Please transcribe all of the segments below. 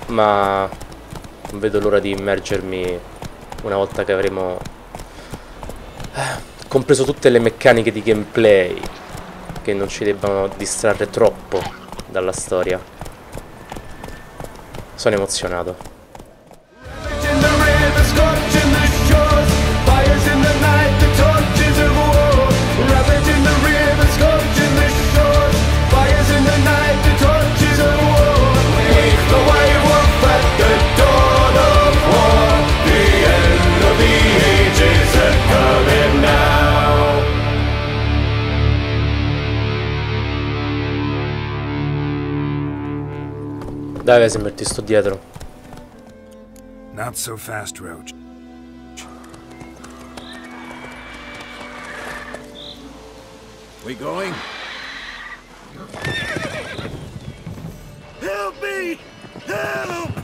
ma non vedo l'ora di immergermi una volta che avremo compreso tutte le meccaniche di gameplay che non ci debbano distrarre troppo dalla storia. Sono emozionato. Dai, Vesemir, ti sto dietro. Not so fast, Roach. We going? Help me! Help!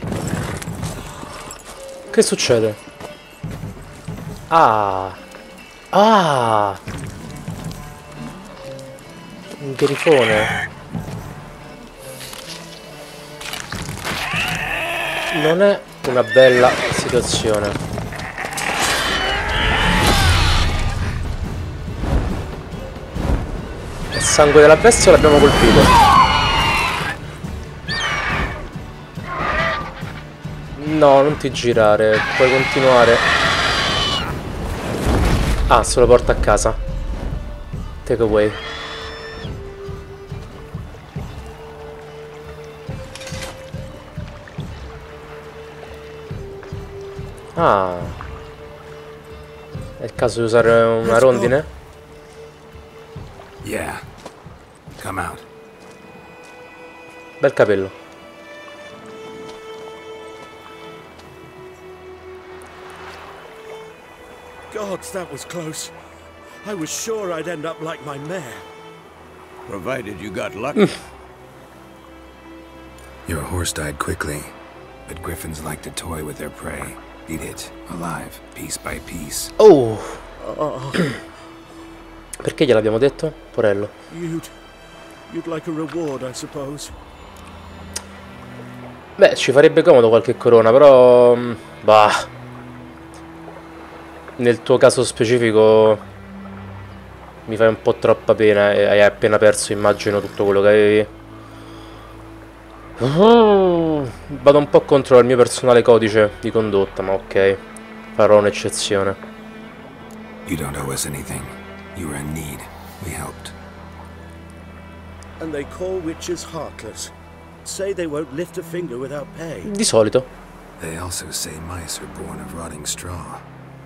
Che succede? Ah! Ah! Un grifone. Non è una bella situazione. Il sangue della bestia l'abbiamo colpito. No, non ti girare, puoi continuare. Ah, se lo porta a casa. Take away. Ah, è il caso di usare una rondine? Yeah. Come out. Bel capello. Gods, that was close. I was sure I'd end up like my mare. Provided you got lucky. Your horse died quickly, but griffins like to toy with their prey. Eat it, alive, piece by piece. Oh! Perché gliel'abbiamo detto? Porello. You'd like a reward, I suppose. Beh, ci farebbe comodo qualche corona, però... bah... Nel tuo caso specifico... mi fai un po' troppa pena e hai appena perso, immagino, tutto quello che avevi. Vado un po' contro il mio personale codice di condotta, ma ok. Farò un'eccezione. You don't owe us anything. You were in need. We helped. And they call witches heartless. Say they won't lift a finger without pay. Di solito. They also say mice are born of rotting straw.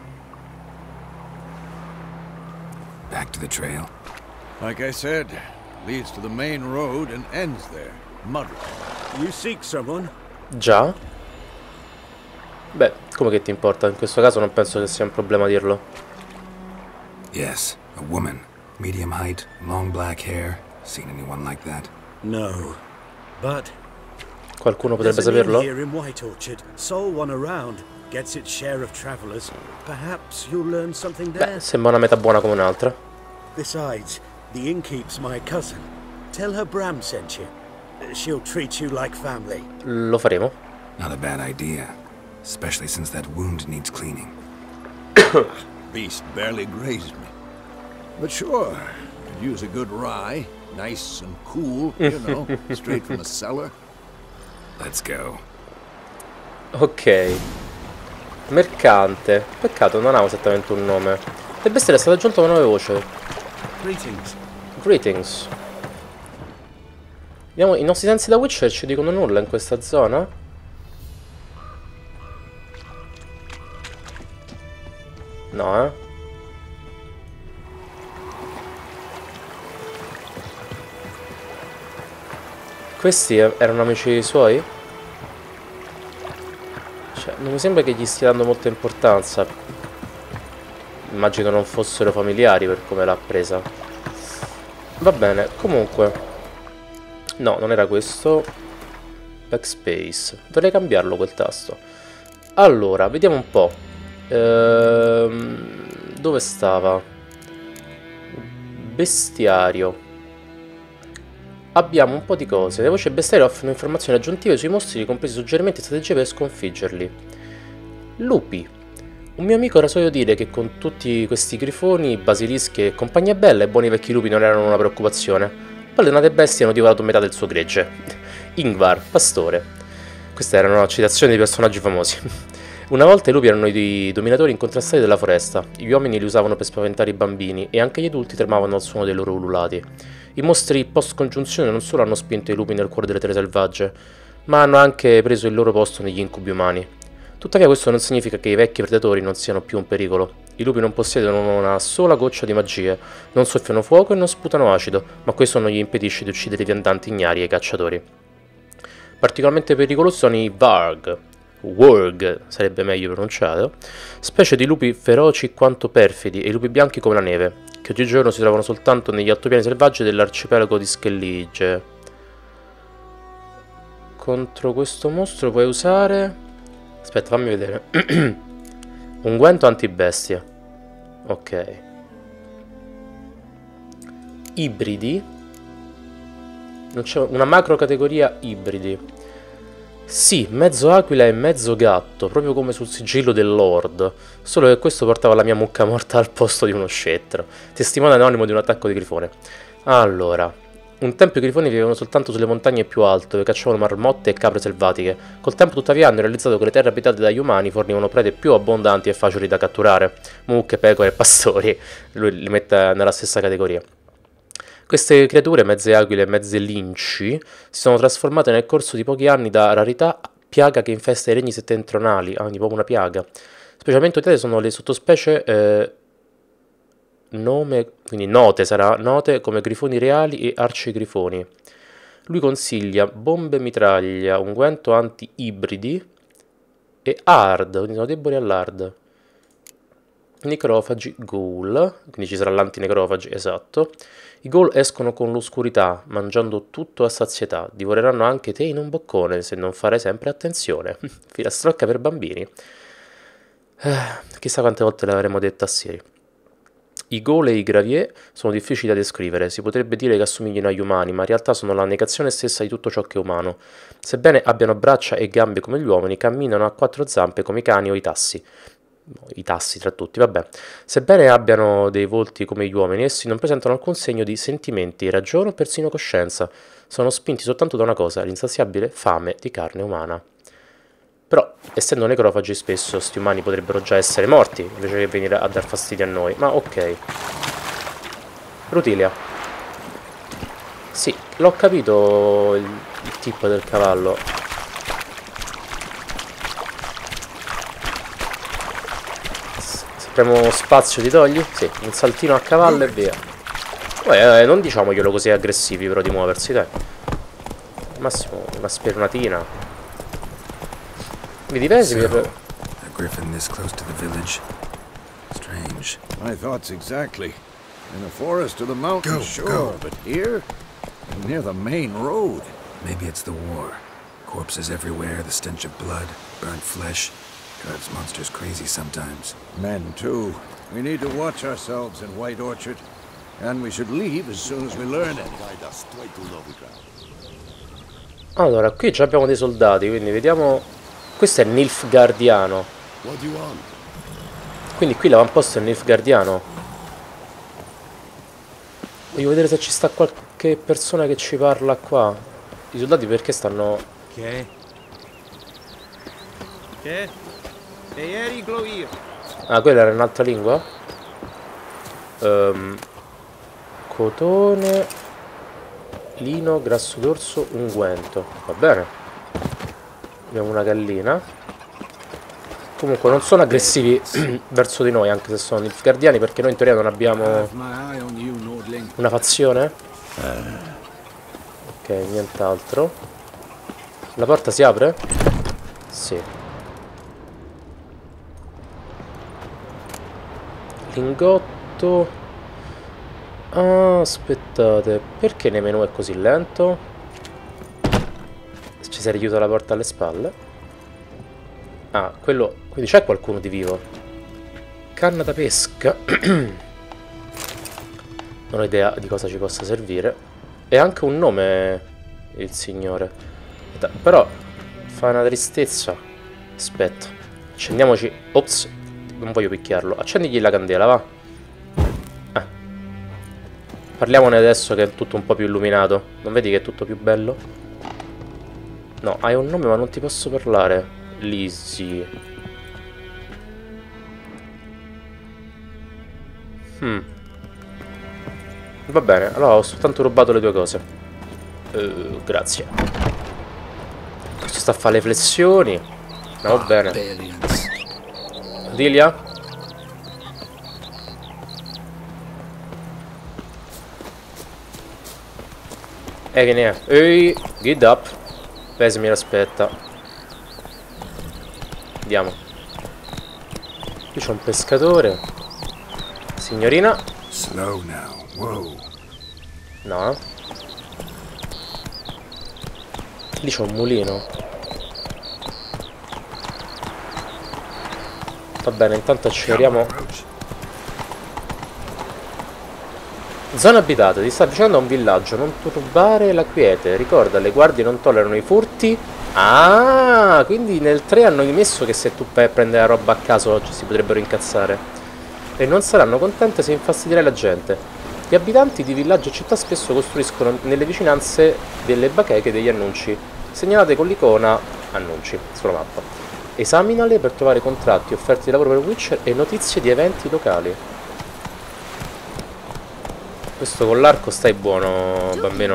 Back to the trail. Like I said, leads to the main road and ends there. Mudrock. You seek someone? Già? Beh, come che ti importa? In questo caso non penso che sia un problema dirlo. Yes, a woman. Medium height, long black hair. Seen anyone like that? No. But Qualcuno potrebbe there's an inn saperlo? here in White Orchard. Sole one around. Gets its share of travelers. Perhaps you'll learn something there. Beh, sembra una meta buona come un'altra. Besides, the innkeep's my cousin. Tell her Bram sent you. She'll treat you like family. Lo faremo. Not a bad idea. Especially since that wound needs cleaning. Beast barely grazed me. But sure, could use a good rye. Nice and cool, you know, straight from the cellar. Let's go. Ok. Mercante. Peccato, non ha esattamente un nome. Le bestie è stata aggiunta una nuova voce. Greetings. Greetings. Vediamo, i nostri sensi da Witcher ci dicono nulla in questa zona? No, eh? Questi erano amici suoi? Cioè, non mi sembra che gli stia dando molta importanza. Immagino non fossero familiari per come l'ha presa. Va bene, comunque. No, non era questo. Backspace. Dovrei cambiarlo quel tasto. Allora, vediamo un po'. Dove stava? Bestiario. abbiamo un po' di cose. Le voci bestiali offrono informazioni aggiuntive sui mostri, compresi suggerimenti e strategie per sconfiggerli. Lupi. Un mio amico era solito dire che con tutti questi grifoni, basilischi e compagnia bella, i buoni vecchi lupi non erano una preoccupazione. Poi le nate bestie hanno divorato metà del suo gregge. Ingvar, pastore. Queste erano citazioni di personaggi famosi. Una volta i lupi erano i dominatori incontrastati della foresta. Gli uomini li usavano per spaventare i bambini e anche gli adulti tremavano al suono dei loro ululati. I mostri post-congiunzione non solo hanno spinto i lupi nel cuore delle terre selvagge, ma hanno anche preso il loro posto negli incubi umani. Tuttavia questo non significa che i vecchi predatori non siano più un pericolo. I lupi non possiedono una sola goccia di magie, non soffiano fuoco e non sputano acido, ma questo non gli impedisce di uccidere i viandanti ignari e i cacciatori. Particolarmente pericolosi sono i Varg, Warg sarebbe meglio pronunciato, specie di lupi feroci quanto perfidi e i lupi bianchi come la neve, che oggigiorno si trovano soltanto negli altopiani selvaggi dell'arcipelago di Skellige. Contro questo mostro puoi usare... Aspetta, fammi vedere. Unguento antibestia. Ok. Ibridi. Non c'è una macro categoria ibridi. Sì, mezzo aquila e mezzo gatto, proprio come sul sigillo del Lord. Solo che questo portava la mia mucca morta al posto di uno scettro. Testimone anonimo di un attacco di grifone. Allora... Un tempo i grifoni vivevano soltanto sulle montagne più alte, dove cacciavano marmotte e capre selvatiche. Col tempo tuttavia hanno realizzato che le terre abitate dagli umani fornivano prede più abbondanti e facili da catturare. Mucche, pecore e pastori. Lui li mette nella stessa categoria. Queste creature, mezze aquile e mezze linci, si sono trasformate nel corso di pochi anni da rarità a piaga che infesta i regni settentrionali. Ah, quindi proprio una piaga. Specialmente odiate sono le sottospecie... quindi note come grifoni reali e arcigrifoni. Lui consiglia bombe mitraglia, unguento anti-ibridi e hard, quindi sono deboli all'hard. Necrofagi, ghoul, quindi ci sarà l'antinecrofagi, esatto. I ghoul escono con l'oscurità, mangiando tutto a sazietà. Divoreranno anche te in un boccone, se non farai sempre attenzione. Filastrocca per bambini. Chissà quante volte l'avremmo detta a Siri. I ghoul e i gravier sono difficili da descrivere, si potrebbe dire che assomiglino agli umani, ma in realtà sono la negazione stessa di tutto ciò che è umano. Sebbene abbiano braccia e gambe come gli uomini, camminano a quattro zampe come i cani o i tassi. I tassi tra tutti, vabbè. Sebbene abbiano dei volti come gli uomini, essi non presentano alcun segno di sentimenti, ragione o persino coscienza. Sono spinti soltanto da una cosa, l'insaziabile fame di carne umana. Però, essendo necrofagi, spesso sti umani potrebbero già essere morti, invece che venire a dar fastidio a noi. Ma ok. Rutilia. Sì, l'ho capito il tip del cavallo. Se premo spazio ti togli? Sì, un saltino a cavallo e via. Poi non diciamoglielo così aggressivi però di muoversi, dai. Al massimo una spernatina. So, a griffin this close to the village. Strange. My thoughts exactly. In the forest or the mountains, sure, but here? Near the main road. Maybe it's the war. Corpses everywhere, the stench of blood, burnt flesh. Drives monsters crazy sometimes. Men, too. We need to watch ourselves in White Orchard. And we should leave as soon as we learn it. Allora, qui già abbiamo dei soldati, quindi vediamo... Questo è Nilfgaardiano. Quindi qui l'avamposto è Nilfgaardiano. Voglio vedere se ci sta qualche persona che ci parla qua. I soldati perché stanno... Che? Ah, quella era un'altra lingua? Cotone, lino, grasso d'orso, unguento. Va bene. Abbiamo una gallina. Comunque non sono aggressivi verso di noi, anche se sono Nilfgaardiani, perché noi in teoria non abbiamo una fazione. Ok, nient'altro. La porta si apre? Sì. Lingotto. Ah, aspettate. Perché nei menu è così lento? Ci si è richiusa la porta alle spalle. Ah, quello... Quindi c'è qualcuno di vivo. Canna da pesca. Non ho idea di cosa ci possa servire. E anche un nome il signore. Però fa una tristezza. Aspetta. Accendiamoci. Ops. Non voglio picchiarlo. Accendigli la candela, va. Parliamone adesso che è tutto un po' più illuminato. Non vedi che è tutto più bello? No, hai un nome ma non ti posso parlare. Lizzie. Va bene, allora ho soltanto rubato le due cose. Grazie. Questo sta a fare le flessioni. No, va bene. Dilia? Che ne è? Ehi, get up. Pesi mi aspetta. Andiamo. Qui c'è un pescatore. Signorina? Slow now. Whoa. No. Lì c'è un mulino. Va bene, intanto acceleriamo. Zona abitata, ti sta avvicinando a un villaggio. Non turbare la quiete. Ricorda, le guardie non tollerano i furti. Ah, quindi nel 3 hanno messo che se tu vai a prendere la roba a caso oggi si potrebbero incazzare. E non saranno contente se infastidirai la gente. Gli abitanti di villaggio e città spesso costruiscono nelle vicinanze delle bacheche degli annunci, segnalate con l'icona annunci sulla mappa. Esaminale per trovare contratti, offerte di lavoro per Witcher e notizie di eventi locali. Questo con l'arco stai buono, bambino.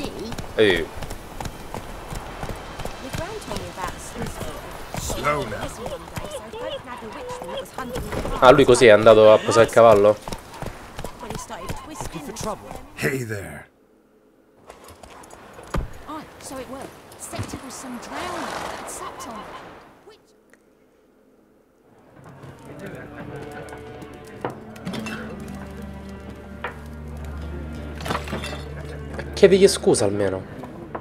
Ah, lui così è andato a posare il cavallo? Hey there. Oh, so it was. Suspected was some drowning. It sucked on it. Chiedigli scusa almeno.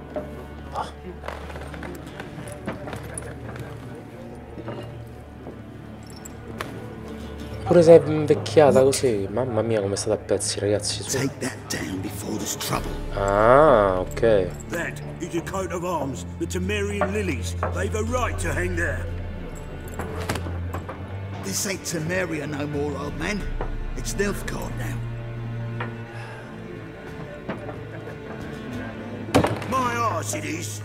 Pure sei invecchiata così. Mamma mia come è stata a pezzi, ragazzi. Take that down before there's trouble. Ah, ok. That is a coat of arms, the Temerian lilies. They've a right to hang there. This ain't Temeria no more, old man. It's Nilfgaard now. My arse it is.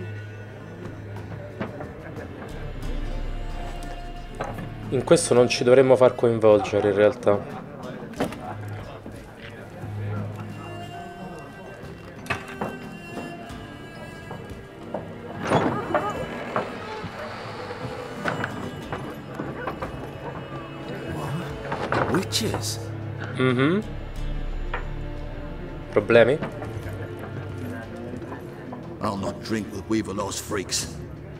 In questo non ci dovremmo far coinvolgere in realtà. Witches? Problemi? I'll not drink with Weaverlaw's freaks.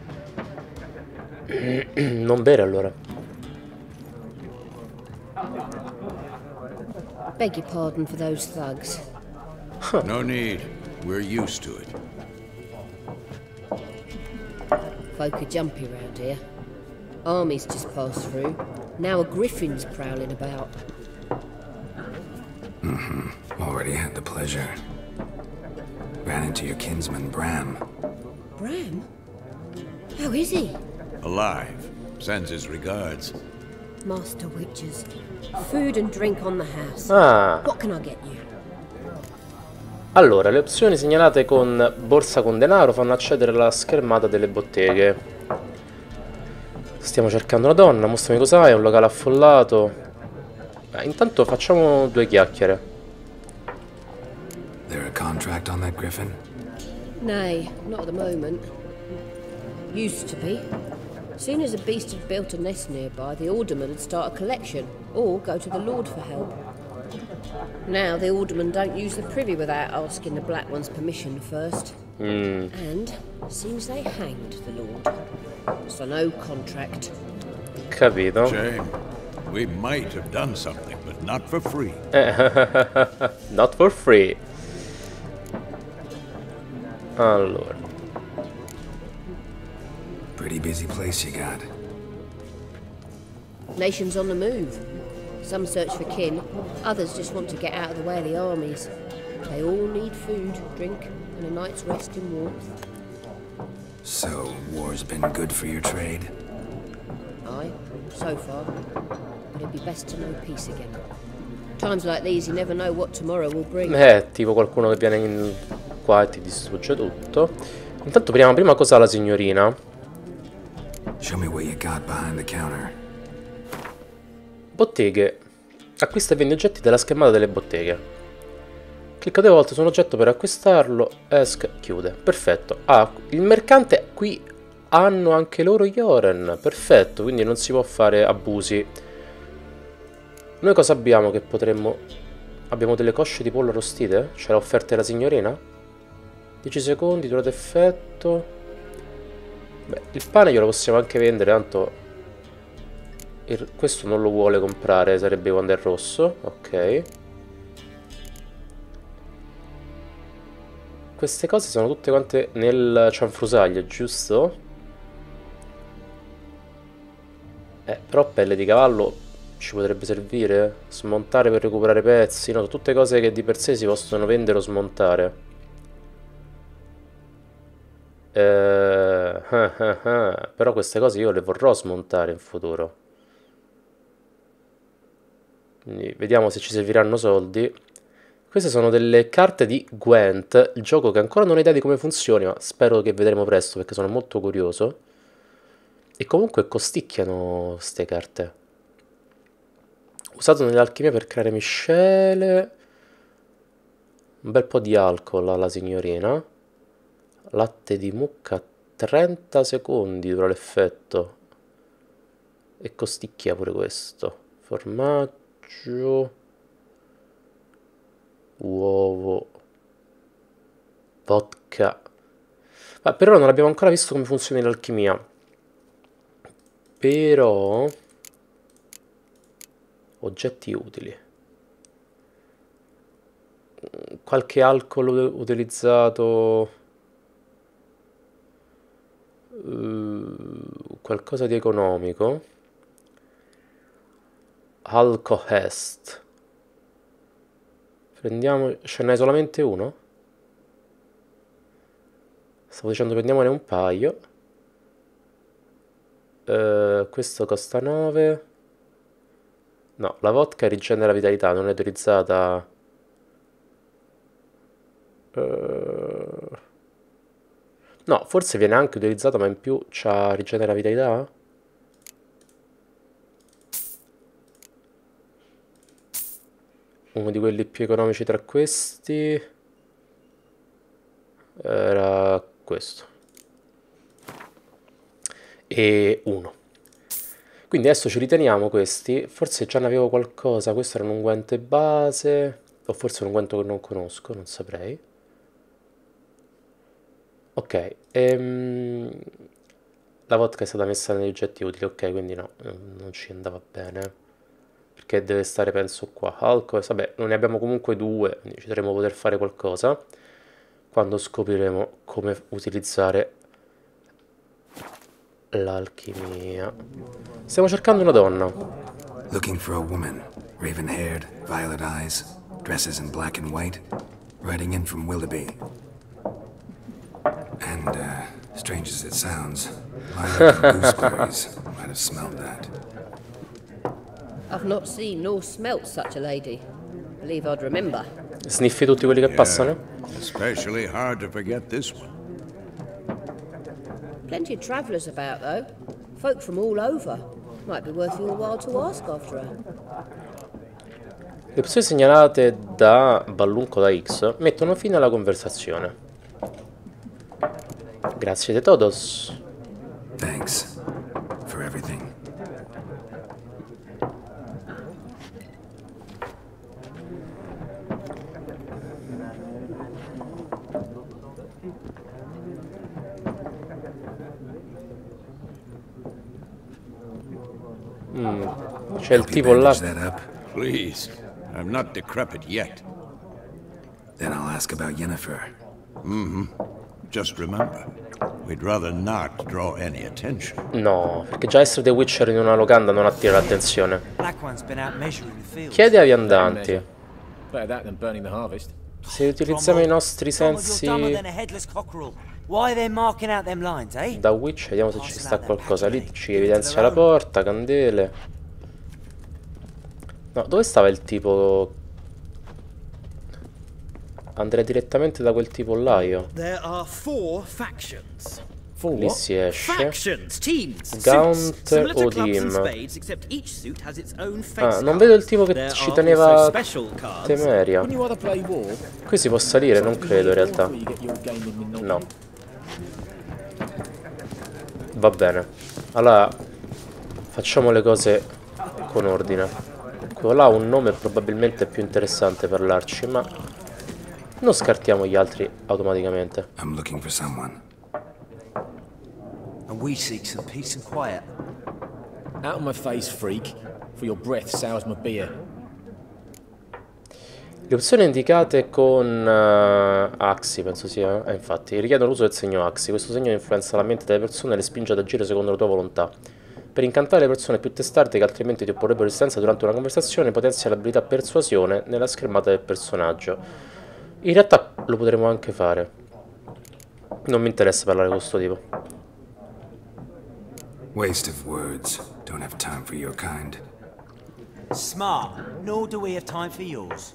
Non bere allora. Beg your pardon for those thugs. No need. We're used to it. Folk are jumpy round here. Armies just passed through. Now a griffin's prowling about. Already had the pleasure. Ran into your kinsman, Bram. Bram? How is he? Alive. Sends his regards. Master Witches. Food and drink on the house. Ah. What can I get you? Allora, le opzioni segnalate con borsa con denaro fanno accedere alla schermata delle botteghe. Stiamo cercando una donna, mostrami cos'hai, è un locale affollato. Intanto facciamo due chiacchiere. There a contract on that griffin? Nay, not at the moment. Used to be. Soon as a beast had built a nest nearby, the alderman would start a collection, or go to the Lord for help. Now the aldermen don't use the privy without asking the Black One's permission first. And seems they hanged the Lord. So no contract. Capito? Shame. We might have done something, but not for free. Not for free. Allora. Pretty busy place you got. Nations on the move. Some search for kin, others just want to get out of the way of the armies. They all need food, drink, and a night's rest in warmth. So, war's been good for your trade? Aye, so far. But it'd be best to know peace again. Times like these, you never know what tomorrow will bring. Tipo qualcuno che viene qua e ti distrugge tutto. Intanto vediamo prima cosa ha la signorina. Show me what you got behind the counter. Botteghe. Acquista e vendi oggetti della schermata delle botteghe. Clicca 2 volte su un oggetto per acquistarlo. Esca, chiude. Perfetto. Ah, il mercante qui hanno anche loro Yoren. Perfetto, quindi non si può fare abusi. Noi cosa abbiamo che potremmo... Abbiamo delle cosce di pollo arrostite? Ce l'ha offerte la signorina? 10 secondi, durata effetto. Beh, il pane glielo possiamo anche vendere, tanto... Questo non lo vuole comprare, sarebbe quando è rosso. Ok. Queste cose sono tutte quante nel cianfrusaglie, giusto? Però pelle di cavallo ci potrebbe servire. Smontare per recuperare pezzi. No, sono tutte cose che di per sé si possono vendere o smontare. Però queste cose io le vorrò smontare in futuro. Quindi vediamo se ci serviranno soldi. Queste sono delle carte di Gwent, il gioco che ancora non ho idea di come funzioni, ma spero che vedremo presto perché sono molto curioso. E comunque costicchiano queste carte. Usato nell'alchimia per creare miscele. Un bel po' di alcol alla signorina. Latte di mucca, 30 secondi dura l'effetto. E costicchia pure questo. Formaggio. Uovo, vodka. Ma per ora non abbiamo ancora visto come funziona l'alchimia. Però oggetti utili. Qualche alcol utilizzato. Qualcosa di economico. Alcohest. Prendiamo... Ce n'è solamente uno? Stavo dicendo prendiamone un paio. Questo costa 9. No, la vodka rigenera vitalità, non è autorizzata. No, forse viene anche utilizzata, ma in più c'ha rigenera vitalità? Uno di quelli più economici tra questi era questo. E uno. Quindi adesso ci riteniamo questi. Forse già ne avevo qualcosa. Questo era un unguento base. O forse un unguento che non conosco, non saprei. Ok. La vodka è stata messa negli oggetti utili. Ok, quindi no, non ci andava bene. Perché deve stare, penso, qua. Alcol, vabbè, non ne abbiamo comunque due, quindi ci dovremo poter fare qualcosa quando scopriremo come utilizzare l'alchimia. Stiamo cercando una donna. Looking for a woman, raven-haired, violet eyes, dresses in black and white, riding in from Willoughby. And, strange as it sounds, lilac and gooseberries might have smelled that. I've not seen nor smelt such a lady. Believe I'd remember. Sniffi tutti quelli che passano? Especially hard to forget this one. Plenty of travellers about, though. Folk from all over. Might be worth your while to ask after her. Le opzioni segnalate da Ballunco da X mettono fine alla conversazione. Grazie de todos. Thanks for everything. C'è il tipo là. Please, I'm not decrepit yet. Then I'll ask about Yennefer. Just remember, we'd rather not draw any attention. No, perché già essere The Witcher in una locanda non attira l'attenzione. Black One's been out measuring the field. Chiede ai viandanti. Better that than burning the harvest. Se utilizziamo i nostri sensi da Witch, vediamo se ci sta qualcosa. Lì ci evidenzia la porta, candele. No, dove stava il tipo? Andrei direttamente da quel tipo là io. Lì si esce. Gaunt o Team. Ah, non vedo il tipo che ci teneva Temeria. Qui si può salire? Non credo in realtà. No. Va bene. Allora facciamo le cose con ordine. Quello là ha un nome probabilmente più interessante parlarci, ma non scartiamo gli altri automaticamente. I'm looking for someone. And we seek some peace and quiet. Out of my face, freak, for your breath sours my beer. Le opzioni indicate con Axi, penso sia, infatti, richiedono l'uso del segno Axi. Questo segno influenza la mente delle persone e le spinge ad agire secondo la tua volontà. Per incantare le persone più testarde che altrimenti ti opporrebbero resistenza durante una conversazione, potenzia l'abilità persuasione nella schermata del personaggio. In realtà lo potremo anche fare. Non mi interessa parlare con questo tipo. Waste of words. Don't have time for your kind. Smart, nor do we have time for yours.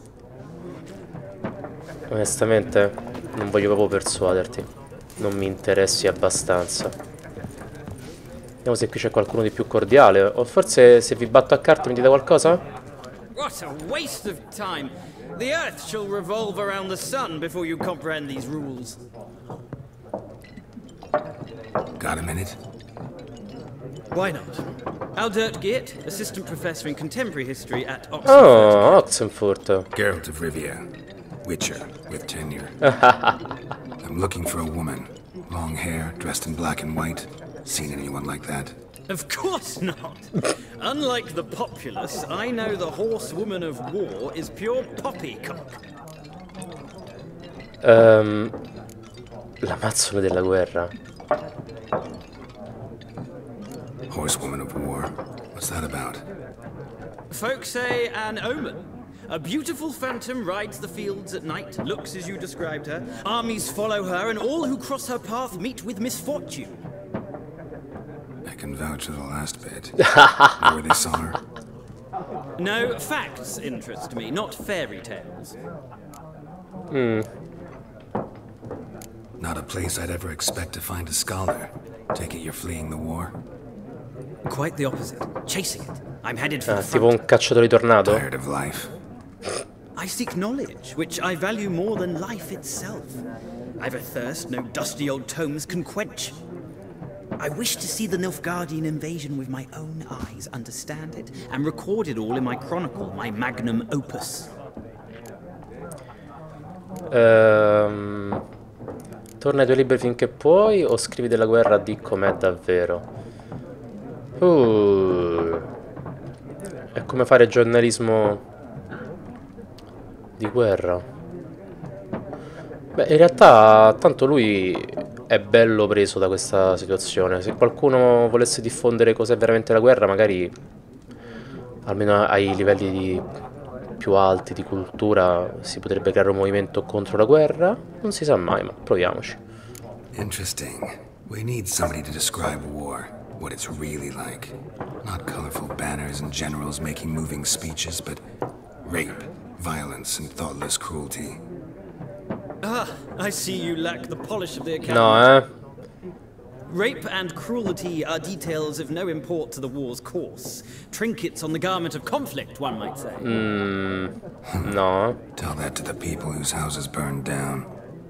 Onestamente non voglio proprio persuaderti. Non mi interessi abbastanza. Vediamo se qui c'è qualcuno di più cordiale. O forse se vi batto a carte mi dite qualcosa? What a waste of time. The earth shall revolve around the sun before you comprehend these rules. Got a minute? Why not? Aldert Geert, assistant professor in contemporary history at Oxford. Oh, Oxenfurt. Geralt of Rivia. Witcher with tenure. I'm looking for a woman. Long hair, dressed in black and white. Seen anyone like that? Of course not. Unlike the populace, I know the horsewoman of war is pure poppycock. L'amazzone della guerra. Horsewoman of war? What's that about? Folk say an omen. A beautiful phantom rides the fields at night, looks as you described her. Armies follow her, and all who cross her path meet with misfortune. I can vouch for the last bit. Know where they saw her? No, facts interest me, not fairy tales. Not a place I'd ever expect to find a scholar. Take it you're fleeing the war? Quite the opposite. Chasing it. I'm headed for the Tipo front. un cacciatore di tornado? Tired of life? I seek knowledge, which I value more than life itself. I've a thirst no dusty old tomes can quench. I wish to see the Nilfgaardian invasion with my own eyes, understand it, and record it all in my chronicle, my magnum opus. Torna ai tuoi libri finché puoi o scrivi della guerra di com'è davvero? È come fare giornalismo di guerra. Beh, in realtà tanto lui è bello preso da questa situazione. Se qualcuno volesse diffondere cos'è veramente la guerra, magari almeno ai livelli più alti di cultura si potrebbe creare un movimento contro la guerra. Non si sa mai, ma proviamoci. Interesting. We need somebody to describe war, what it's really like. Not colorful banners and generals making moving speeches, but rape, violence, and thoughtless cruelty. Ah, I see you lack the polish of the academy. No, Rape and cruelty are details of no import to the war's course. Trinkets on the garment of conflict, one might say. No. Tell that to the people whose houses burned down.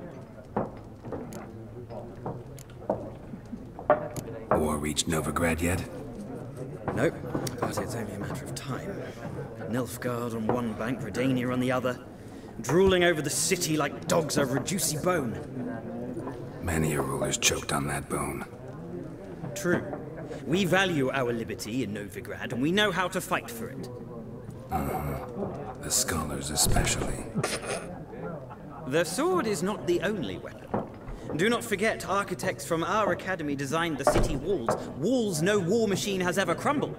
War reached Novigrad yet? Nope, but it's only a matter of time. Nilfgaard on one bank, Redania on the other, drooling over the city like dogs over a juicy bone. Many a ruler's choked on that bone. True. We value our liberty in Novigrad, and we know how to fight for it. The scholars especially. The sword is not the only weapon. Do not forget, architects from our academy designed the city walls. Walls no war machine has ever crumbled.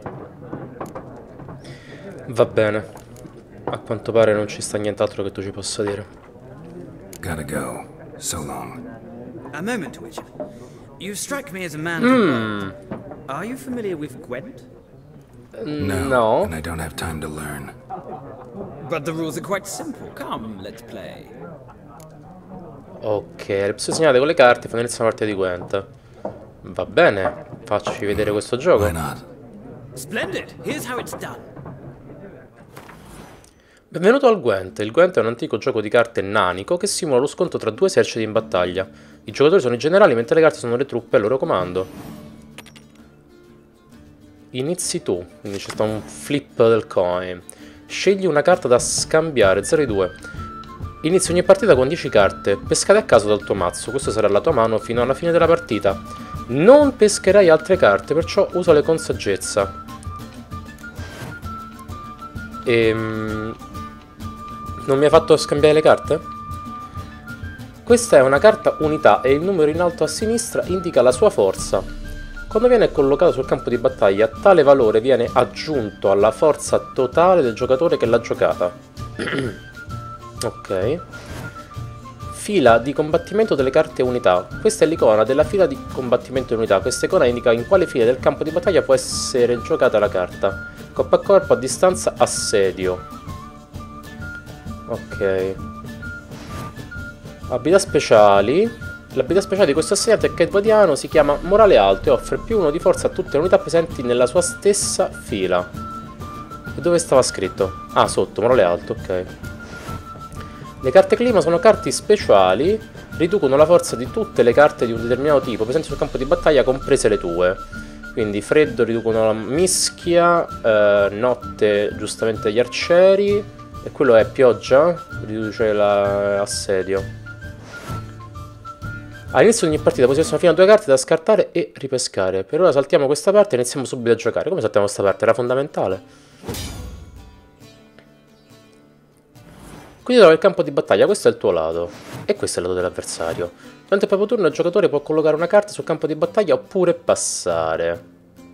Va bene. A quanto pare non ci sta nient'altro che tu ci possa dire. Gotta go. So long. A moment, Witcher. You strike me as a man of the world. Are you familiar with Gwent? No. And I don't have time to learn. But the rules are quite simple. Come, let's play. Ok, le opzioni segnate con le carte fanno iniziare una partita di Gwent. Va bene, facci vedere questo gioco. Why not? Splendid. Here's how it's done. Benvenuto al Gwent. Il Gwent è un antico gioco di carte nanico che simula lo scontro tra due eserciti in battaglia. I giocatori sono i generali mentre le carte sono le truppe al loro comando. Inizi tu, quindi c'è stato un flip del coin. Scegli una carta da scambiare, 0 di 2. Inizi ogni partita con 10 carte, pescate a caso dal tuo mazzo, questo sarà la tua mano fino alla fine della partita. Non pescherai altre carte, perciò usale con saggezza. Non mi ha fatto scambiare le carte? Questa è una carta unità e il numero in alto a sinistra indica la sua forza. Quando viene collocato sul campo di battaglia, tale valore viene aggiunto alla forza totale del giocatore che l'ha giocata. Ok. Fila di combattimento delle carte unità. Questa è l'icona della fila di combattimento unità. Questa icona indica in quale fila del campo di battaglia può essere giocata la carta. Corpo a corpo, a distanza, assedio. Ok. Abilità speciali. L'abilità speciale di questo assegnato è Kedvadiano, si chiama Morale Alto e offre +1 di forza a tutte le unità presenti nella sua stessa fila. E dove stava scritto? Ah, sotto, Morale Alto, ok. Le carte clima sono carte speciali, riducono la forza di tutte le carte di un determinato tipo presenti sul campo di battaglia, comprese le tue. Quindi freddo riducono la mischia, notte giustamente gli arcieri, e quello è pioggia, riduce l'assedio. All'inizio di ogni partita posizionano fino a 2 carte da scartare e ripescare. Per ora saltiamo questa parte e iniziamo subito a giocare. Come saltiamo questa parte? Era fondamentale. Quindi trovi il campo di battaglia, questo è il tuo lato e questo è il lato dell'avversario. Durante il proprio turno il giocatore può collocare una carta sul campo di battaglia oppure passare.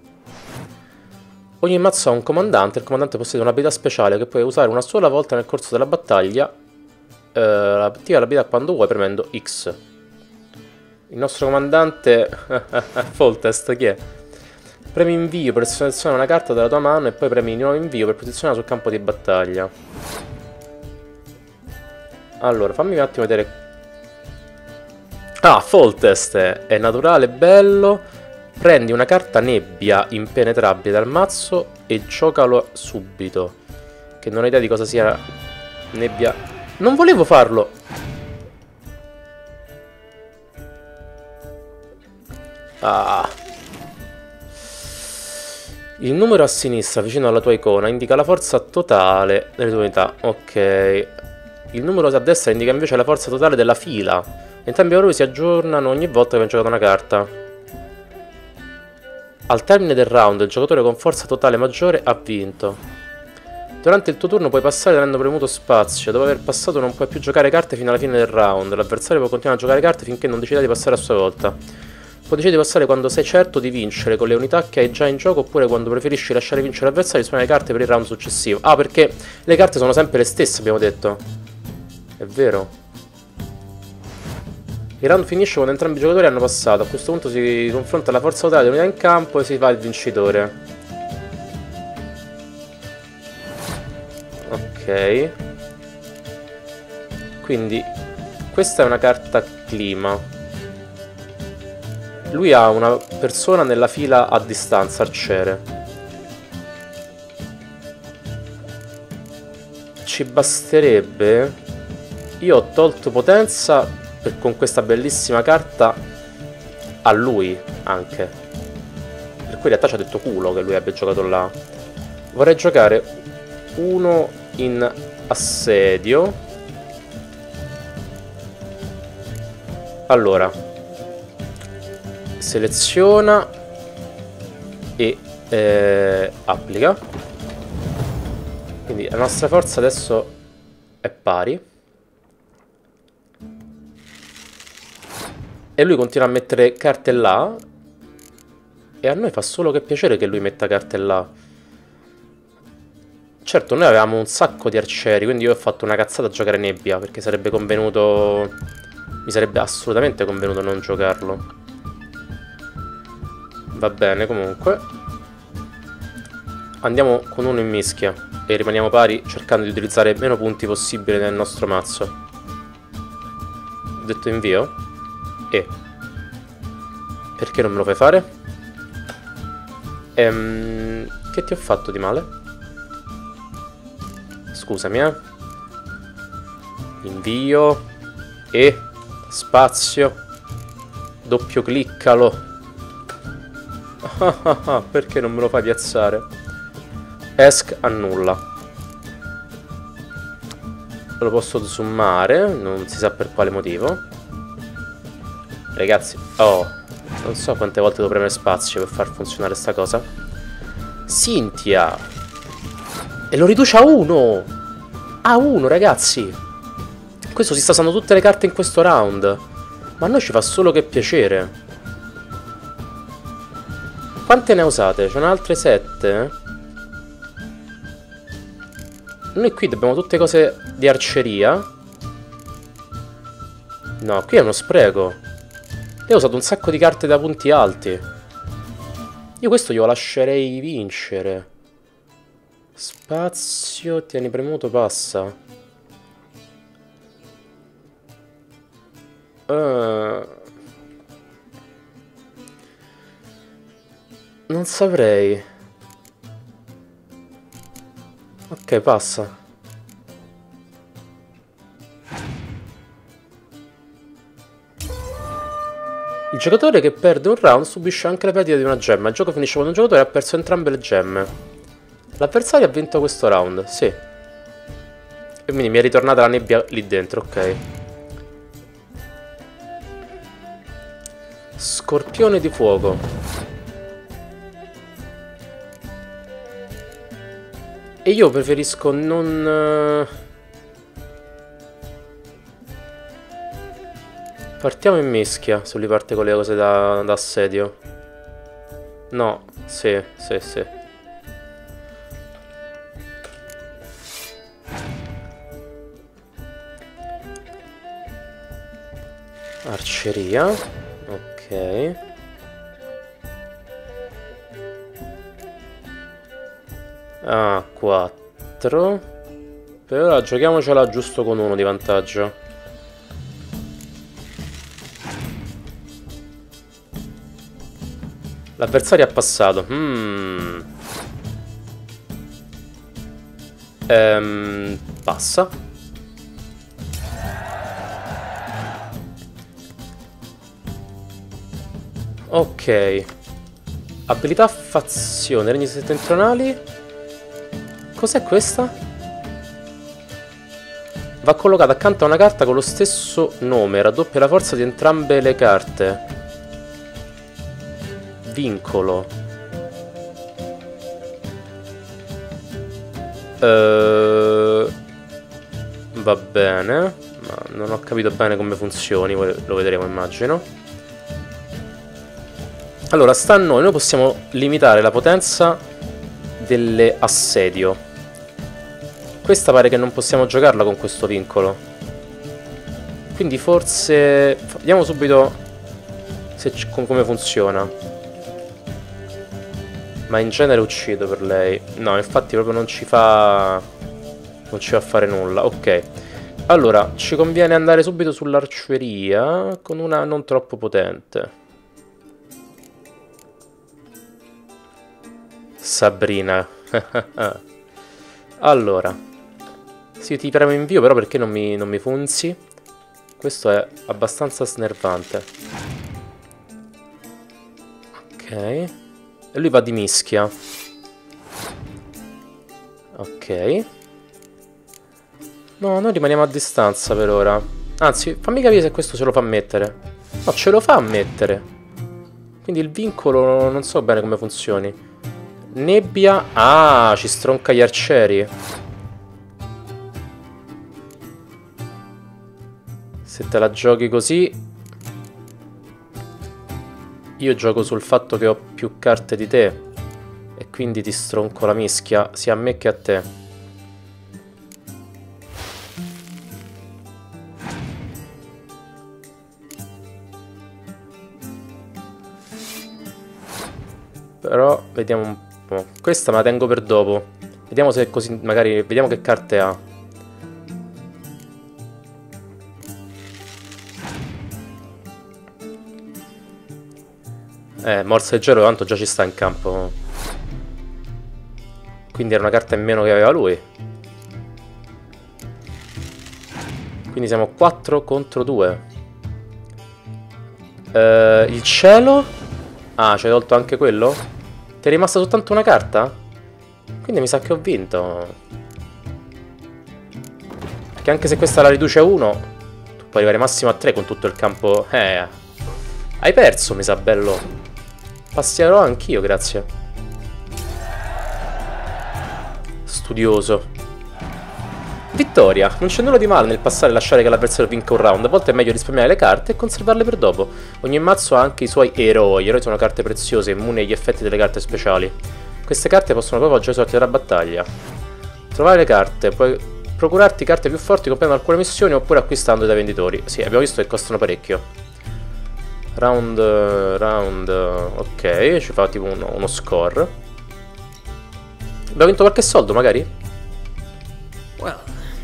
Ogni mazzo ha un comandante, il comandante possiede un'abilità speciale che puoi usare una sola volta nel corso della battaglia. Attiva l'abilità quando vuoi premendo X. Il nostro comandante Foltest, chi è? Premi invio per selezionare una carta dalla tua mano e poi premi di nuovo invio per posizionarla sul campo di battaglia. Allora, fammi un attimo vedere. Ah, Foltest è naturale, bello. Prendi una carta nebbia impenetrabile dal mazzo e giocalo subito. Che non ho idea di cosa sia nebbia. Non volevo farlo. Ah. Il numero a sinistra vicino alla tua icona indica la forza totale delle tue unità. Ok. Il numero a destra indica invece la forza totale della fila. Entrambi i valori si aggiornano ogni volta che viene giocata una carta. Al termine del round il giocatore con forza totale maggiore ha vinto. Durante il tuo turno puoi passare tenendo premuto spazio. Dopo aver passato non puoi più giocare carte fino alla fine del round. L'avversario può continuare a giocare carte finché non decida di passare a sua volta. Puoi decidere di passare quando sei certo di vincere con le unità che hai già in gioco oppure quando preferisci lasciare vincere l'avversario e suonare le carte per il round successivo. Ah, perché le carte sono sempre le stesse, abbiamo detto. È vero. Il round finisce quando entrambi i giocatori hanno passato. A questo punto si confronta la forza totale dell'unità in campo e si fa il vincitore. Ok. Quindi questa è una carta clima. Lui ha una persona nella fila a distanza, arciere. Ci basterebbe. Io ho tolto potenza con questa bellissima carta a lui anche. Per cui in realtà ci ha detto culo che lui abbia giocato là. Vorrei giocare uno in assedio. Allora seleziona e applica. Quindi la nostra forza adesso è pari. E lui continua a mettere carte là. E a noi fa solo che piacere che lui metta carte là. Certo, noi avevamo un sacco di arcieri, quindi io ho fatto una cazzata a giocare nebbia, perché sarebbe convenuto... mi sarebbe assolutamente convenuto non giocarlo. Va bene, comunque. Andiamo con uno in mischia e rimaniamo pari, cercando di utilizzare meno punti possibile nel nostro mazzo. Ho detto invio? Perché non me lo fai fare? Che ti ho fatto di male? Scusami, Invio. Spazio. Doppio cliccalo. Perché non me lo fai piazzare? Esc annulla. Lo posso zoomare, non si sa per quale motivo. Ragazzi, non so quante volte devo premere spazio per far funzionare sta cosa. Cynthia. E lo riduce a 1. A 1, ragazzi. Questo si sta usando tutte le carte in questo round. Ma a noi ci fa solo che piacere. Quante ne ha usate? Ce ne altre 7? Noi qui dobbiamo tutte cose di arceria. No, qui è uno spreco. Lei ha usato un sacco di carte da punti alti. Io questo glielo lascerei vincere. Spazio, tieni premuto, passa. Non saprei. Ok, passa. Il giocatore che perde un round subisce anche la perdita di una gemma. Il gioco finisce quando un giocatore ha perso entrambe le gemme. L'avversario ha vinto questo round, sì. E quindi mi è ritornata la nebbia lì dentro, ok. Scorpione di fuoco. E io preferisco non... Partiamo in mischia, se lui parte con le cose da assedio. No, sì. Arceria. Ok. Ah, 4. Per ora giochiamocela giusto con 1 di vantaggio. L'avversario ha passato. Passa. Ok. Abilità fazione, regni settentrionali. Cos'è questa? Va collocata accanto a una carta con lo stesso nome. Raddoppia la forza di entrambe le carte. Vincolo. Va bene. Ma non ho capito bene come funzioni. Lo vedremo, immagino. Allora, sta a noi. Noi possiamo limitare la potenza delle assedio. Questa pare che non possiamo giocarla con questo vincolo. Quindi forse... Vediamo subito come funziona. Ma in genere uccido per lei. No, infatti proprio non ci fa fare nulla. Ok. Allora, ci conviene andare subito sull'arceria con una non troppo potente. Sabrina. Allora. Sì, ti premo invio però perché non mi funzi. Questo è abbastanza snervante. Ok. E lui va di mischia. Ok. No, noi rimaniamo a distanza per ora. Anzi, fammi capire se questo ce lo fa mettere. No, ce lo fa mettere. Quindi il vincolo non so bene come funzioni. Nebbia. Ah, ci stronca gli arcieri. Se te la giochi così... Io gioco sul fatto che ho più carte di te. E quindi ti stronco la mischia, sia a me che a te. Però vediamo un po'. Questa me la tengo per dopo. Vediamo se così magari... Vediamo che carte ha. Morsa del gelo tanto già ci sta in campo. Quindi era una carta in meno che aveva lui. Quindi siamo 4 contro 2. Il cielo? Ah, ci hai tolto anche quello? Ti è rimasta soltanto una carta? Quindi mi sa che ho vinto. Perché anche se questa la riduce a 1, tu puoi arrivare massimo a 3 con tutto il campo. Hai perso, mi sa bello. Passerò anch'io, grazie. Studioso. Vittoria. Non c'è nulla di male nel passare e lasciare che l'avversario vinca un round. A volte è meglio risparmiare le carte e conservarle per dopo. Ogni mazzo ha anche i suoi eroi. Gli eroi sono carte preziose, immuni agli effetti delle carte speciali. Queste carte possono coinvolgere i sorti della battaglia. Trovare le carte. Puoi procurarti carte più forti comprando alcune missioni oppure acquistando dai venditori. Sì, abbiamo visto che costano parecchio. Round. Ok, ci fa tipo uno score. Abbiamo vinto qualche soldo magari? Well,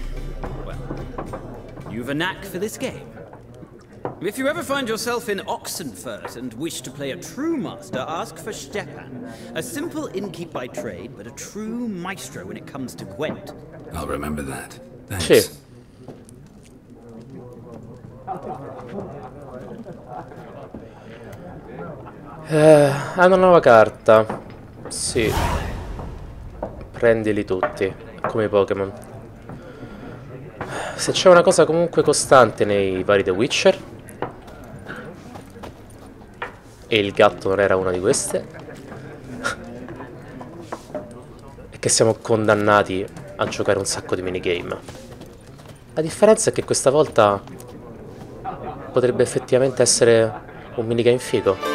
you've a knack for this game. If you ever find yourself in Oxenfurt and wish to play a true master, ask for Stepan. A simple innkeep by trade, but a true maestro when it comes to Gwent. I'll remember that. Thanks. Sì. Ha una nuova carta. Sì. Prendili tutti, come i Pokémon. Se c'è una cosa comunque costante nei vari The Witcher, e il gatto non era una di queste, è che siamo condannati a giocare un sacco di minigame. La differenza è che questa volta potrebbe effettivamente essere un minigame figo.